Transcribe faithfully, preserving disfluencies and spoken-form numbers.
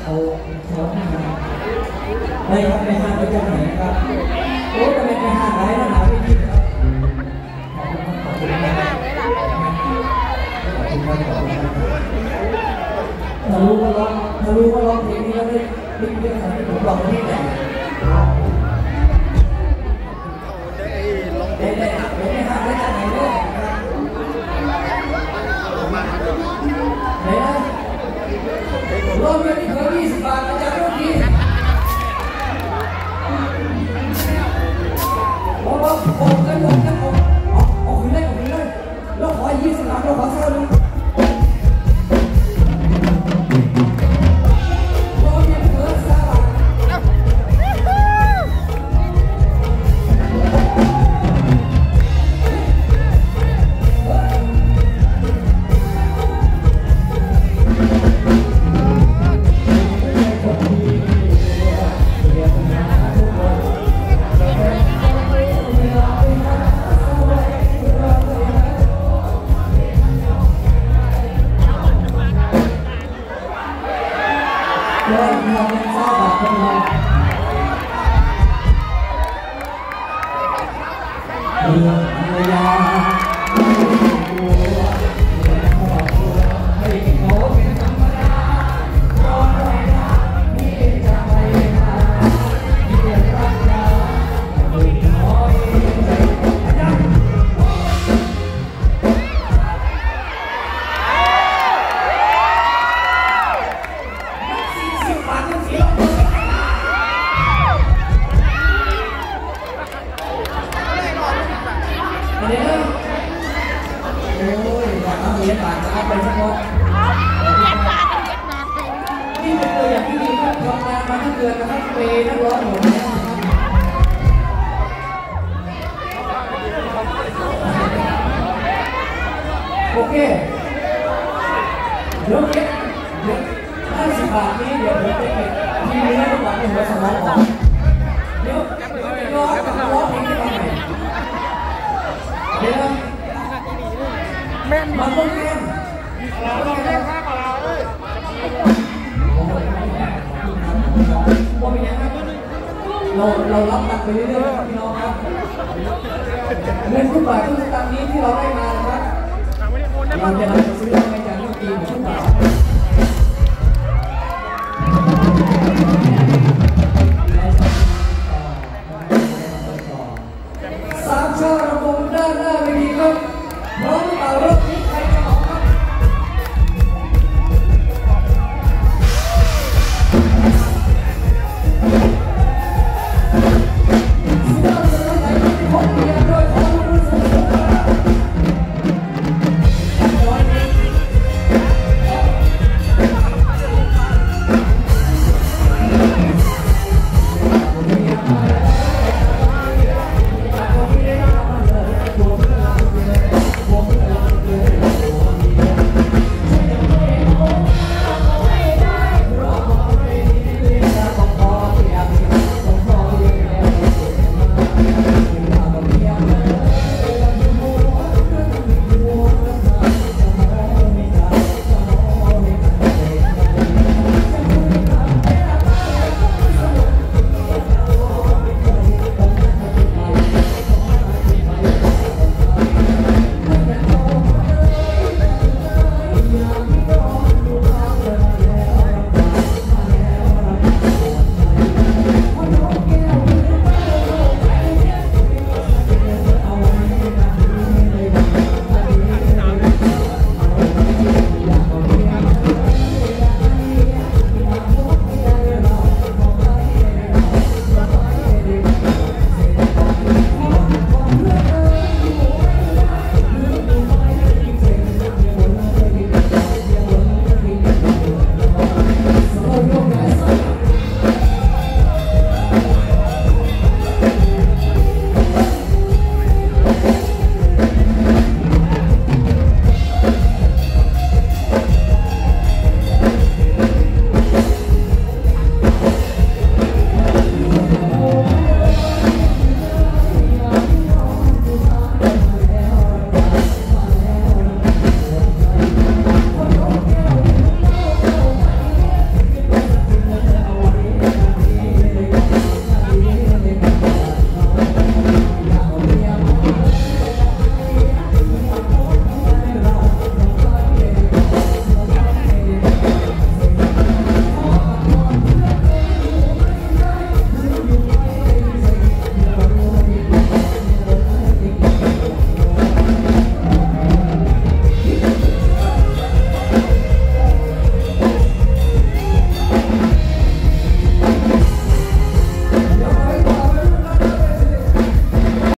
เขาเขาห้างได้ครับในห้างไปจากไหนครับโอ้จะเป็นในห้างไรนะหาวิธีครับขอบคุณครับขอบคุณครับขอบคุณครับขอบคุณครับถ้ารู้ว่าร้องถ้ารู้ว่าร้องเพลงนี้แล้วได้ได้เรื่องอะไรผมบอกที่ไหนได้ได้ได้ได้ห้างได้จากไหนด้วยไหนนะรอบนี้เคยยี่สิบบาทมาจากเมื่อกี้บอกว่าออกกันออกกันออกออกออกขึ้นได้ออกขึ้นได้แล้วขอยี่สิบบาทเราขอเท่านึงรอบนี้เคยสามบาทโอเคเดี๋ยวเก็บเดี๋ยวห้าสิบบาทนี้เดี๋ยวผมไปเก็บที่เนื้อตัวในหัวสมองก่อนเดี๋ยวร้องกับร้องเพลงที่ทำไงเดี๋ยวมาต้องแก้มเราต้องแก้มข้าวเราเลยว่าเป็นยังไงเราเรารับตัดไปเรื่อยๆพี่น้องครับเงินทุกบาททุกสตางค์นี้ที่เราได้มานะครับเราจะนำไปซื้ออะไรจากลูกทีมทุกบาท